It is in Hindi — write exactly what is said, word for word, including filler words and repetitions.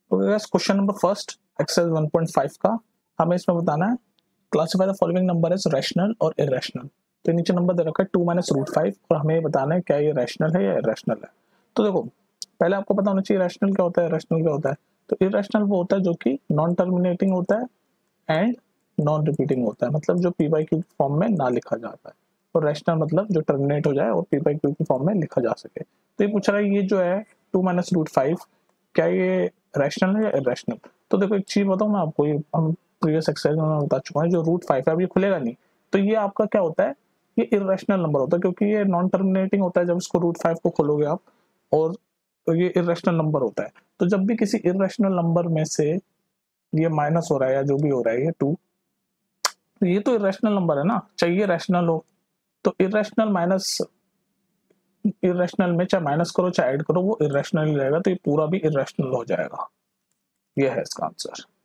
Question number first exercise one point five का हमें इसमें बताना है classify the following number as rational और इरेशनल। तो नीचे नंबर दे रखा है टू माइनस रूट फाइव और हमें ये बताना है क्या ये रैशनल है या इरेशनल है। तो देखो पहले आपको पता होना चाहिए रैशनल क्या होता है, इरेशनल क्या होता है। तो इरेशनल वो होता है जो कि नॉन टर्मिनेटिंग होता है एंड नॉन रिपीटिंग होता है, मतलब जो पी बाई क्यू फॉर्म में ना लिखा जाता है। और रैशनल मतलब जो टर्मिनेट हो जाए और पी बाई क्यू की फॉर्म में लिखा जा सके। तो ये पूछ रहा है ये जो है टू माइनस रूट फाइव क्या ये रैशनल है या इरेशनल। तो देखो एक चीज बताऊं मैं आपको, ये हम प्रीवियस एक्सरसाइज में बता चुका हूं, जो रूट फाइव है अब ये खुलेगा नहीं, तो ये आपका क्या होता है, ये इरेशनल नंबर होता है क्योंकि ये नॉन टर्मिनेटिंग होता है जब इसको रूट फाइव को खोलोगे आप, और तो ये इरेशनल नंबर होता है। तो जब भी किसी इरेशनल नंबर में से ये माइनस हो रहा है या जो भी हो रहा है ये टू, तो ये तो इरेशनल नंबर है ना, चाहिए रैशनल हो। तो इरेशनल माइनस इरेशनल में चाहे माइनस करो चाहे ऐड करो वो इरेशनल ही रहेगा, तो ये पूरा भी इरेशनल हो जाएगा। ये है इसका आंसर।